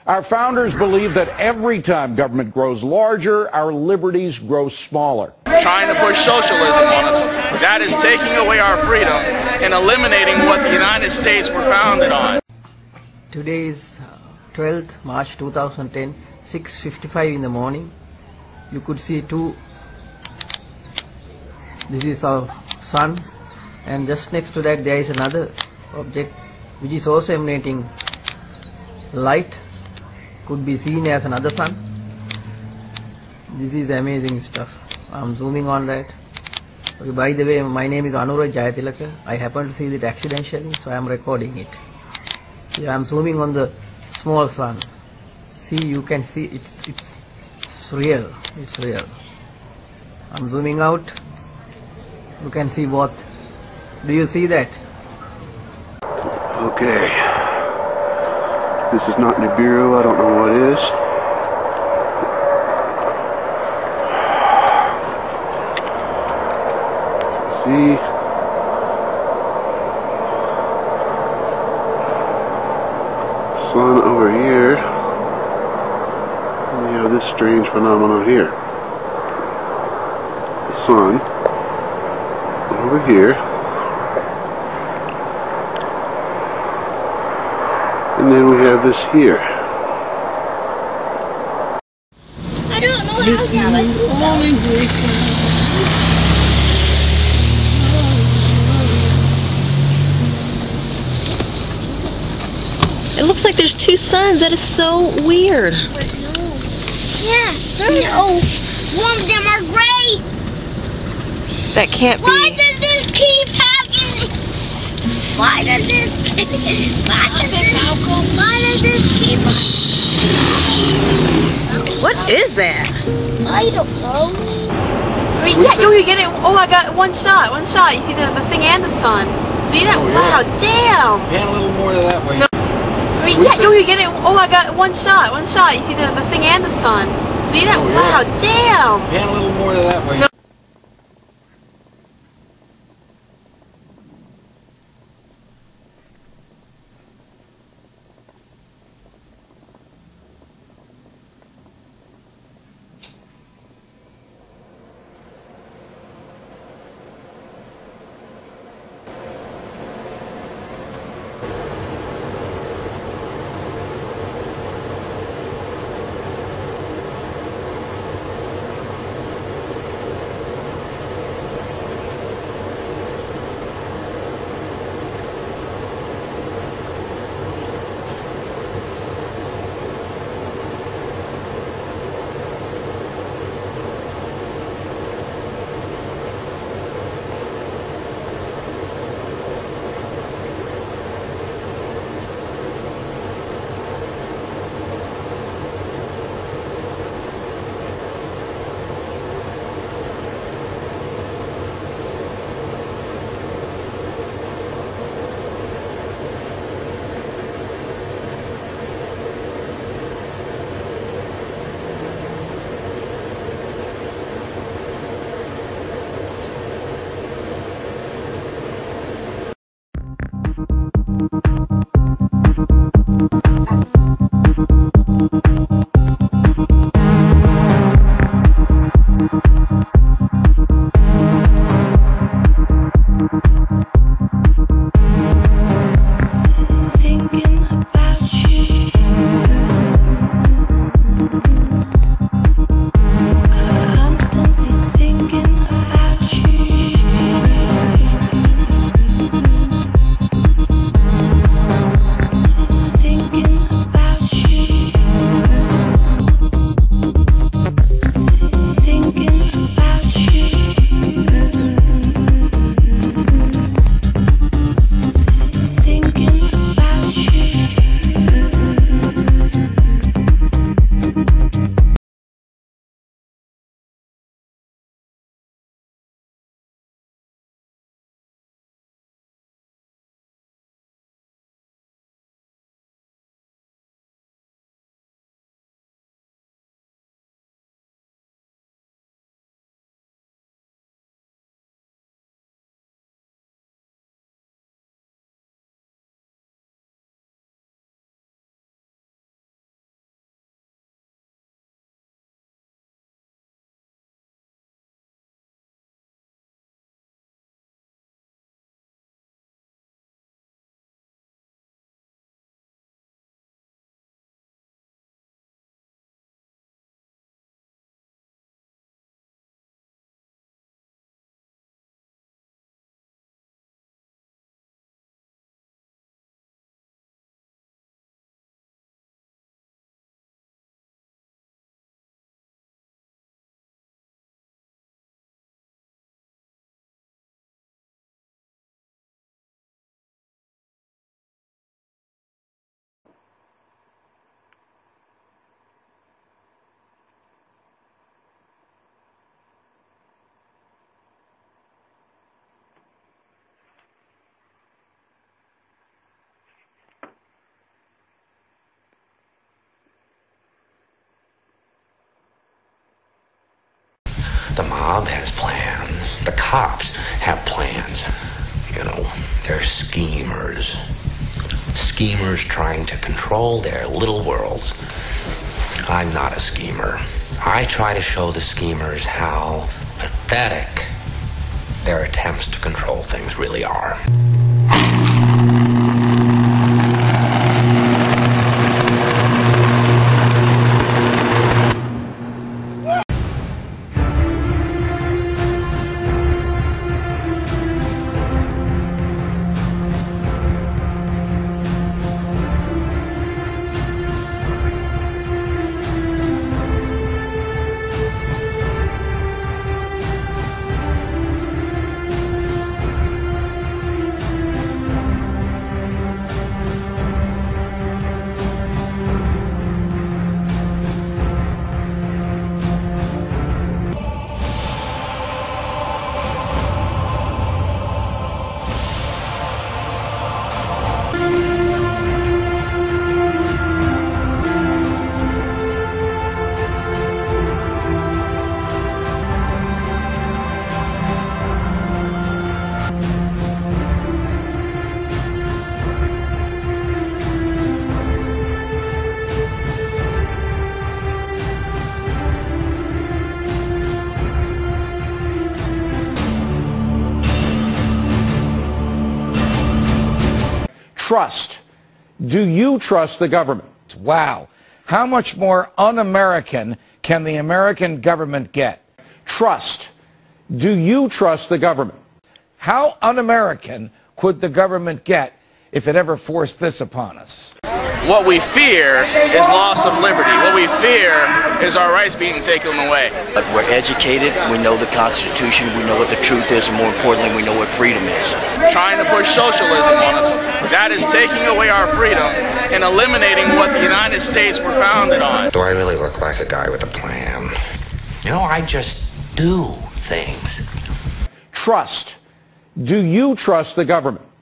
Our founders believed that every time government grows larger, our liberties grow smaller. Trying to push socialism on us, that is taking away our freedom and eliminating what the United States were founded on. Today is 12th March 2010, 6:55 in the morning. You could see this is our sun, and just next to that there is another object which is also emanating light, could be seen as another sun. This is amazing stuff. I'm zooming on that. Okay, by the way, my name is Anurag Jayatilaka. I happened to see it accidentally, so I am recording it. Yeah, I'm zooming on the small sun. See, you can see it's real. It's real. I'm zooming out. You can see both. Do you see that? Okay. This is not Nibiru. I don't know what it is. See? Sun over here. We have this strange phenomenon here. The sun over here. And then we have this here. I don't know how to have a It looks like there's two suns. That is so weird. Yeah, no. One of them are gray. That can't be. Why does this keep happening? Why does this keep What is that? I don't know. Yeah, you're getting. Oh, I got one shot. One shot. You see the thing and the sun. See that? Oh, yeah. Wow, damn. Pan a little more to that way. No. Yeah, you're getting. Oh, I got one shot. One shot. You see the thing and the sun. See that? Oh, yeah. Wow, damn. Pan a little more to that way. No. The mob has plans. The cops have plans. You know, they're schemers. Schemers trying to control their little worlds. I'm not a schemer. I try to show the schemers how pathetic their attempts to control things really are. Trust. Do you trust the government? Wow. How much more un-American can the American government get? Trust. Do you trust the government? How un-American could the government get if it ever forced this upon us? What we fear is loss of liberty. What we fear is our rights being taken away. But we're educated, we know the Constitution, we know what the truth is, and more importantly, we know what freedom is. Trying to push socialism on us, that is taking away our freedom and eliminating what the United States were founded on. Do I really look like a guy with a plan? You know, I just do things. Trust. Do you trust the government?